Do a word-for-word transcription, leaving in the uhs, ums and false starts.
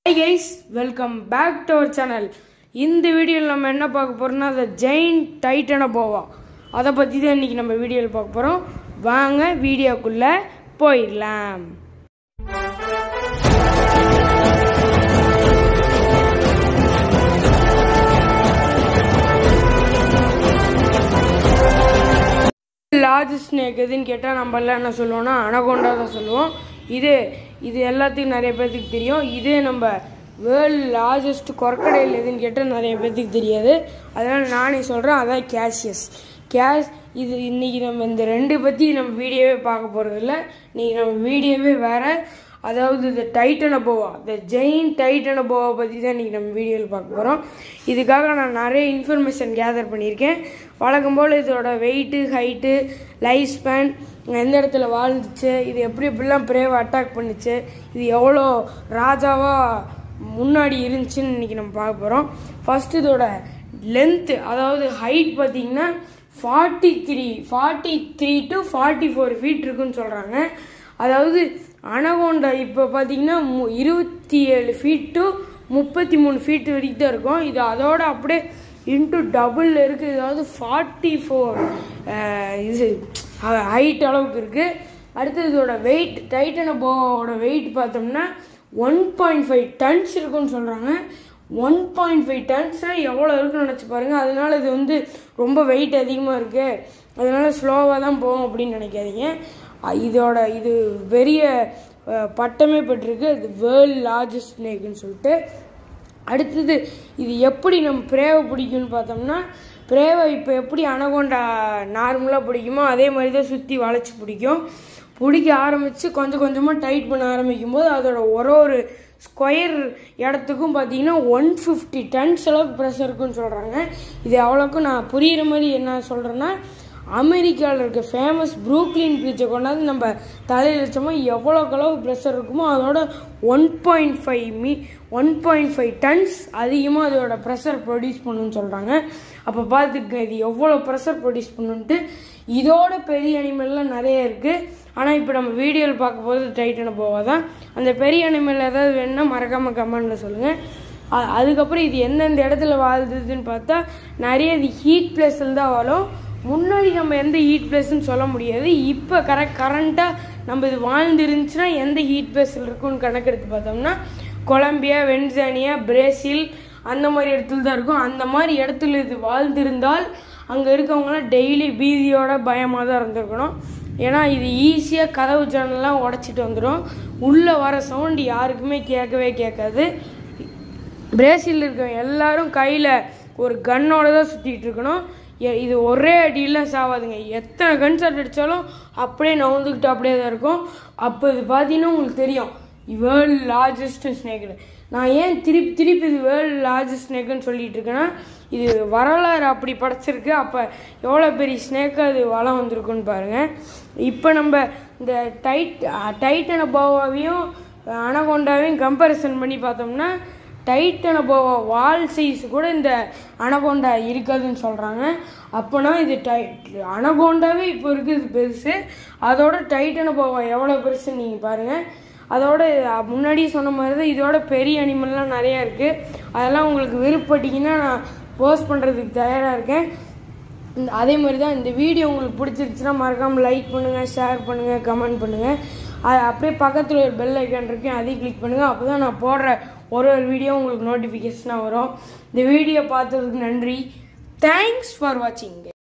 Hi guys, welcome back to our channel. இந்த வீடியோல நம்ம என்ன பார்க்க போறோம்னா the giant titanoboa. அத பத்தி தான் இன்னைக்கு நம்ம வீடியோல பார்க்க போறோம். வாங்க வீடியோக்குள்ள போயிரலாம். largest snake எதுன்னு கேட்டா நம்ம எல்லாம் என்ன சொல்லுவோம்னா அனகோண்டா தான் சொல்லுவோம். இது இது எல்லாத்துக்கும் நிறைய பேருக்கு தெரியும். இதே நம்ம வேர்ல்ட் லார்ஜஸ்ட் crocodile எதுன்னு கேட்டால் நிறைய பேருக்கு தெரியாது. அதனால் நானே சொல்கிறேன், அதான் கேஷியஸ் கேஷ் இது இன்றைக்கி நம்ம இந்த ரெண்டு பற்றி நம்ம வீடியோவே பார்க்க போகிறதில்ல. இன்றைக்கி நம்ம வீடியோவே வேறு, அதாவது இந்த டைட்டனபோவா இந்த ஜெயின் டைட்டனபோவா பற்றி தான் இன்றைக்கி நம்ம வீடியோவில் பார்க்க போகிறோம். இதுக்காக நான் நிறைய இன்ஃபர்மேஷன் கேதர் பண்ணியிருக்கேன். வழக்கம் போல் இதோட வெயிட்டு, ஹைட்டு, லைஃப் ஸ்பேன், எந்த இடத்துல வாழ்ந்துச்சு, இது எப்படி எப்படிலாம் பிரேவை அட்டாக் பண்ணிச்சு, இது எவ்வளோ ராஜாவாக முன்னாடி இருந்துச்சுன்னு இன்றைக்கி நம்ம பார்க்க போகிறோம். ஃபஸ்ட்டு இதோட லென்த்து, அதாவது ஹைட் பார்த்திங்கன்னா forty three forty three to forty four feet இருக்குன்னு சொல்கிறாங்க. அதாவது அனகோண்டா இப்போ பார்த்தீங்கன்னா மு இருபத்தி ஏழு ஃபீட் டு முப்பத்தி மூணு ஃபீட் வரைக்கும் தான் இருக்கும். இது அதோட அப்படியே இன்ட்டு டபுள் இருக்குது. அதாவது ஃபார்ட்டி ஃபோர் இது ஹைட் அளவுக்கு இருக்குது. அடுத்து இதோட வெயிட், டைட்டனபோவோட வெயிட் பார்த்தோம்னா ஒன் பாயிண்ட் ஃபைவ் டன்ஸ் இருக்குன்னு சொல்கிறாங்க. ஒன் பாயிண்ட் ஃபைவ் டன்ஸ்னால் எவ்வளோ இருக்குன்னு நினச்சி பாருங்கள். அதனால இது வந்து ரொம்ப வெயிட் அதிகமாக இருக்குது, அதனால ஸ்லோவாக தான் போகும் அப்படின்னு நினைக்காதீங்க. இதோட இது பெரிய பட்டமே பெற்றிருக்கு, இது வேர்ல்ட் லார்ஜஸ்ட் ஸ்னேக்குன்னு சொல்லிட்டு. அடுத்தது இது எப்படி நம்ம பிரேவை பிடிக்கும்னு பார்த்தோம்னா, பிரேவை இப்போ எப்படி அனகோண்டா நார்மலாக பிடிக்குமோ அதே மாதிரி தான் சுற்றி வளைச்சி பிடிக்கும். பிடிக்க ஆரம்பித்து கொஞ்சம் கொஞ்சமாக டைட் பண்ண ஆரம்பிக்கும் போது அதோட ஒரு ஒரு ஸ்கொயர் இடத்துக்கும் பார்த்தீங்கன்னா ஒன் ஃபிஃப்டி டன்ஸ் அளவுக்கு ப்ரெஷர் இருக்குன்னு சொல்கிறாங்க. இது அவ்வளோக்கும் நான் புரிகிற மாதிரி என்ன சொல்கிறேன்னா, அமெரிக்காவில் இருக்க ஃபேமஸ் ப்ரூக்லின் பிரிட்ஜை கொண்டாந்து நம்ம தலையில் வச்சோமோ எவ்வளோக்கு அளவு ப்ரெஷர் இருக்குமோ அதோட ஒன் பாயிண்ட் ஃபைவ் மீ ஒன் பாயிண்ட் ஃபைவ் டன்ஸ் அதிகமாக அதோட ப்ரெஷர் ப்ரொடியூஸ் பண்ணுன்னு சொல்கிறாங்க. அப்போ பார்த்துக்க இது எவ்வளோ ப்ரெஷர் ப்ரொடியூஸ் பண்ணுன்ட்டு. இதோட பெரிய அனிமல்லாம் நிறைய இருக்குது, ஆனால் இப்போ நம்ம வீடியோவில் பார்க்க போது டைட்டனபோவா தான். அந்த பெரிய அனிமல் ஏதாவது வேணுன்னா மறக்காமல் கமெண்டில் சொல்லுங்கள். அதுக்கப்புறம் இது எந்தெந்த இடத்துல வாழ்ந்ததுன்னு பார்த்தா நிறைய இது ஹீட் பிளேஸில் தான் வாழும். முன்னாடி நம்ம எந்த ஹீட் பிளேஸ்ன்னு சொல்ல முடியாது. இப்போ கரெக்ட் கரண்ட்டாக நம்ம இது வாழ்ந்து இருந்துச்சுன்னா எந்த ஹீட் பிளேஸில் இருக்குன்னு கணக்கெடுத்து பார்த்தோம்னா கொலம்பியா, வென்சானியா, பிரேசில் அந்த மாதிரி இடத்துல தான் இருக்கும். அந்த மாதிரி இடத்துல இது வாழ்ந்திருந்தால் அங்கே இருக்கவங்களாம் டெய்லி பீதியோட பயமாக தான் இருந்திருக்கணும். ஏன்னா இது ஈஸியாக கதவு ஜன்னல்லாம் உடச்சிட்டு வந்துடும். உள்ளே வர சவுண்டு யாருக்குமே கேட்கவே கேட்காது. பிரேசிலில் இருக்கவங்க எல்லாரும் கையில் ஒரு கன்னோட தான் சுற்றிட்டு இருக்கணும். இது ஒரே அடியெல்லாம் சாவாதுங்க, எத்தனை கன் ஷாட் அடித்தாலும் அப்படியே நவுந்துக்கிட்டு அப்படியே தான் இருக்கும். அப்போ இது பார்த்தீங்கன்னா உங்களுக்கு தெரியும் வேர்ல்ட் லார்ஜஸ்ட் ஸ்னேக்கு. நான் ஏன் திருப்பி திருப்பி இது வேர்ல்ட் லார்ஜஸ்ட் ஸ்னேக்குன்னு சொல்லிட்டு இருக்கேன்னா, இது வரலாறு அப்படி படைச்சிருக்கு. அப்போ எவ்வளோ பெரிய ஸ்னேக்காக அது வளம் வந்திருக்குன்னு பாருங்கள். இப்போ நம்ம இந்த டைட் டைட்டனபோவாவையும் அனகோண்டாவையும் கம்பேரிசன் பண்ணி பார்த்தோம்னா டைட்டனபோவா வால் சைஸ் கூட இந்த அனகோண்டா இருக்காதுன்னு சொல்கிறாங்க. அப்போனா இது டை அனகோண்டாவே இப்போ இருக்குது பெருசு, அதோட டைட்டனபோவா எவ்வளோ பெருசுன்னு நீங்கள் பாருங்கள். அதோட முன்னாடியே சொன்ன மாதிரி தான் இதோட பெரிய அனிமல்லாம் நிறையா இருக்குது. அதெல்லாம் உங்களுக்கு விருப்பப்பட்டீங்கன்னா நான் போஸ்ட் பண்ணுறதுக்கு தயாராக இருக்கேன். இந்த அதே மாதிரி தான் இந்த வீடியோ உங்களுக்கு பிடிச்சிருச்சுன்னா மறக்காமல் லைக் பண்ணுங்கள், ஷேர் பண்ணுங்கள், கமெண்ட் பண்ணுங்கள். அது அப்படியே பக்கத்தில் ஒரு பெல் ஐக்கான் இருக்கேன், அதையும் கிளிக் பண்ணுங்கள். அப்போ தான் நான் போடுற ஒரு ஒரு வீடியோ உங்களுக்கு நோட்டிஃபிகேஷனாக வரும். இந்த வீடியோ பார்த்ததுக்கு நன்றி. தேங்க்ஸ் ஃபார் வாட்சிங்.